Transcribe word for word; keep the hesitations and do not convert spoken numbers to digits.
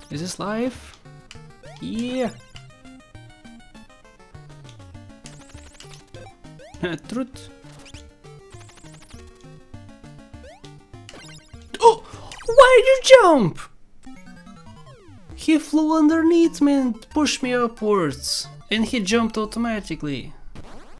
Is this life? Yeah. Truth. Oh! Why'd you jump? He flew underneath me and pushed me upwards. And he jumped automatically.